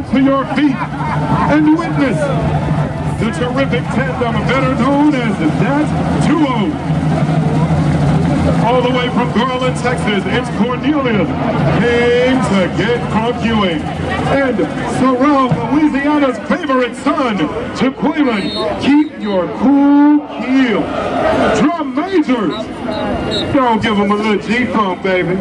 stand to your feet and witness the terrific tandem better known as that duo. All the way from Garland, Texas, it's Cornelius came to get crunk Ewing. And Sorrel, Louisiana's favorite son, Jaqueline, keep your cool keel. Drum majors, don't give them a little G-funk, baby.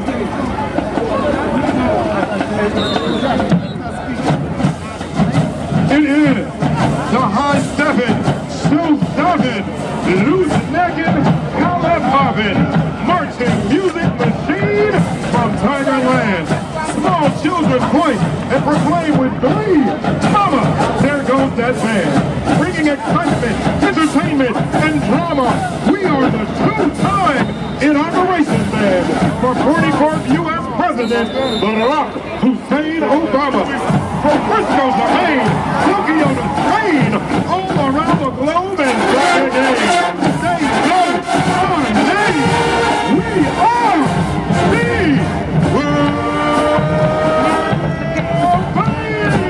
It is the high-stepping, show-stopping, loose-necking, collar-popping, marching music machine from Tigerland. Small children point and proclaim with glee, "Mama, there goes that band." Bringing excitement, entertainment, and drama, we are the two-time inauguration band for 44th U.S. President Barack Hussein Obama. From Frisco to Maine, Tokyo to Spain, all around the globe and back again. They know our name. We are the World Band.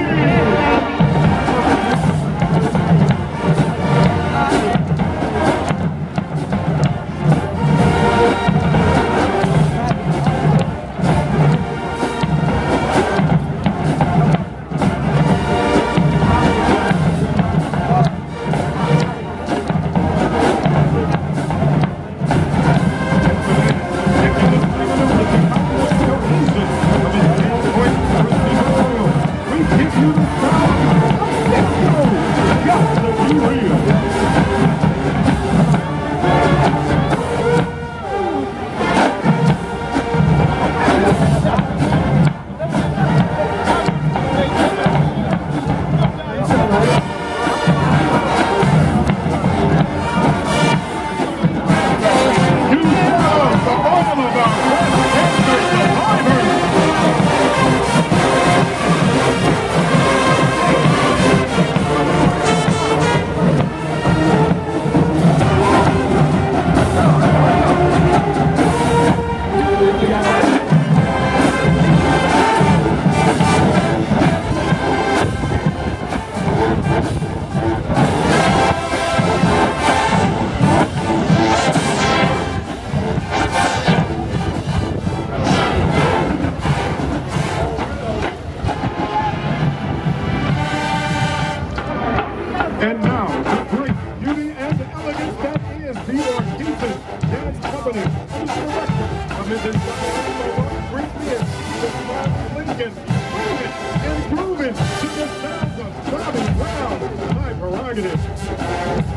And now, the great beauty and elegance that is the Orchesis Dance Company, whose director, Mrs. brings me in the small Lincoln, moving and grooving to the sounds of Bobby Brown, my prerogative.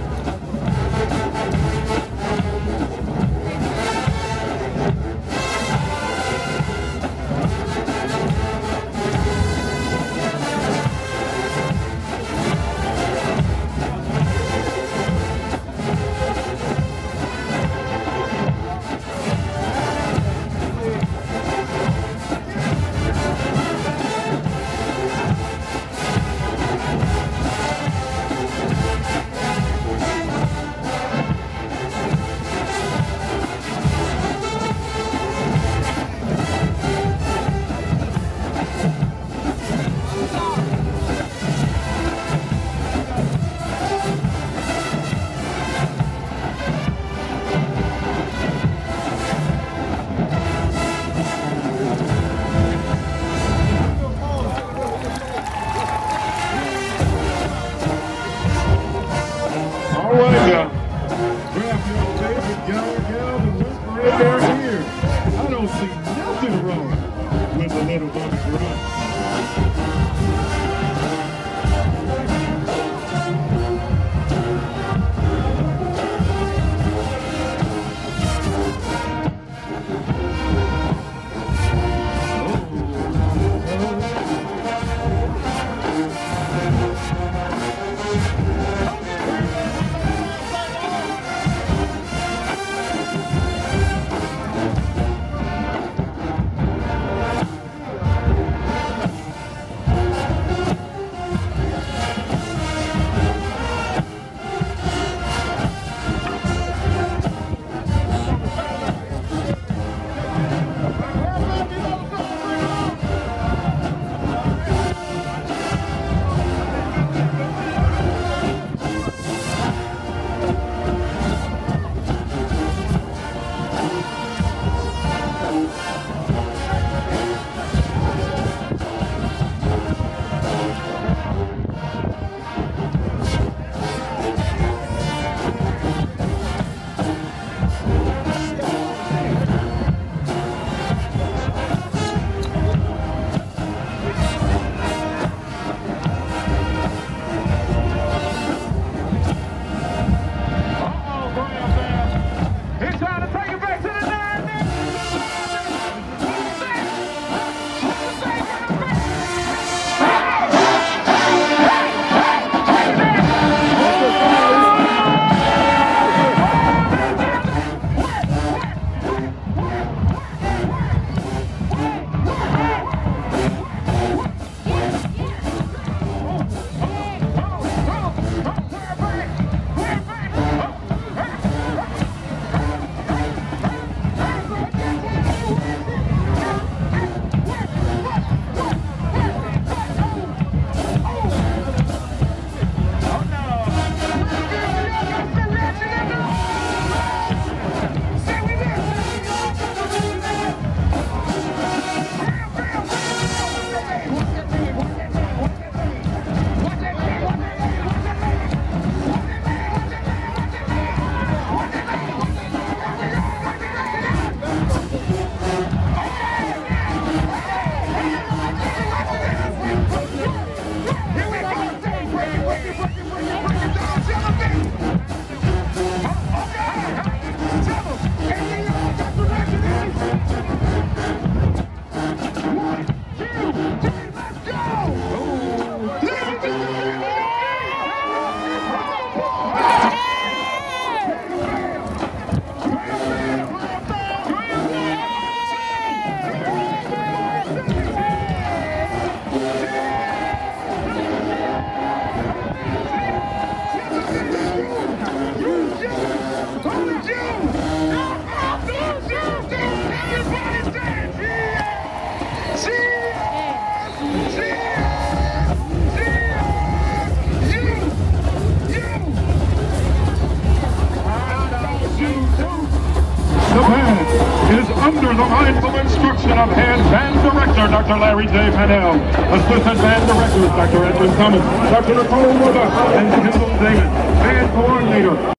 The band is under the mindful instruction of head band director, Dr. Larry J. Pannell, assistant band directors, Dr. Edwin Thomas, Dr. Nicole Woda, and Kendall Davis, band coordinator.